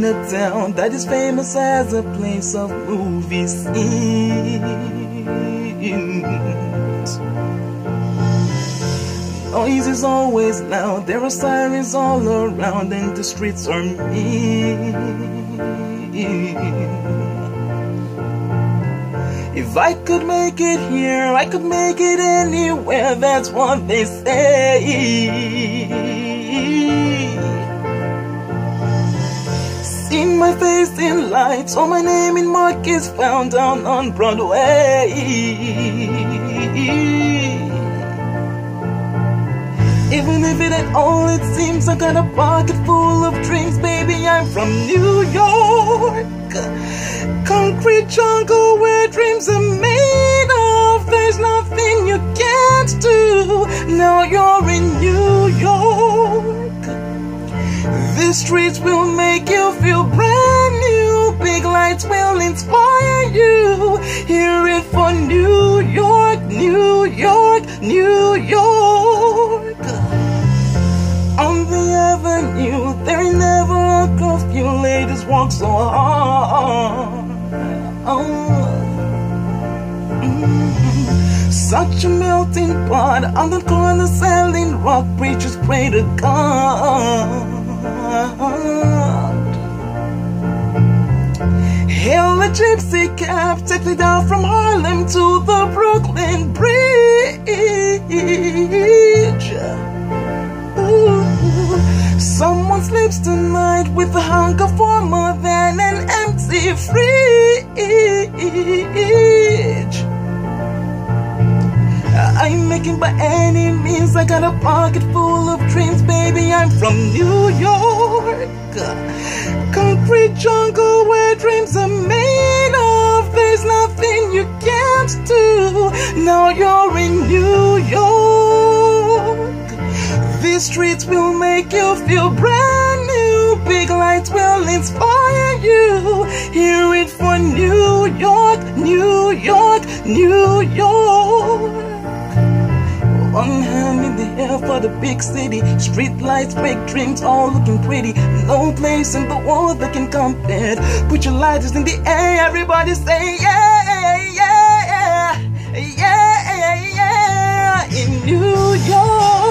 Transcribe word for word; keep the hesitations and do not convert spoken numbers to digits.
a town that is famous as a place of movie scenes. Noise is always loud, there are sirens all around, and the streets are mean. If I could make it here, I could make it anywhere, that's what they say. Seen my face in lights, or my name in markets found down on Broadway. Even if it ain't all it seems, I got a pocket full of dreams, baby, I'm from New York. Concrete jungle where dreams are made of, there's nothing you can't do, now you're in New York. These streets will make you feel brand new, big lights will inspire you, hear it for New York, New York, New York. On the avenue, there ain't never a curfew, ladies walk so hard. Oh. Mm-hmm. Such a melting pot, on the corner selling rock, preachers pray to God. Hail a gypsy cab, take me down from Harlem to the Brooklyn Bridge. Ooh. Someone sleeps tonight with a hunger for more than an empty fridge. I ain't making by any means, I got a pocket full of dreams, baby, I'm from New York. Concrete jungle where dreams are made of, there's nothing you can't do, now you're in New York. These streets will make you feel brand new, big lights will inspire you, hear it for New York, New York, New York. One hand in the air for the big city, street lights, big dreams, all looking pretty, no place in the world that can compare. Put your lighters in the air, everybody say yeah, yeah, yeah, yeah, yeah, in New York.